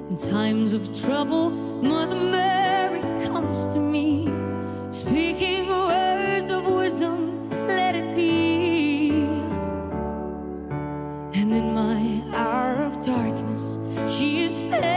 In times of trouble, Mother Mary comes to me, speaking words of wisdom, let it be. And in my hour of darkness, she is there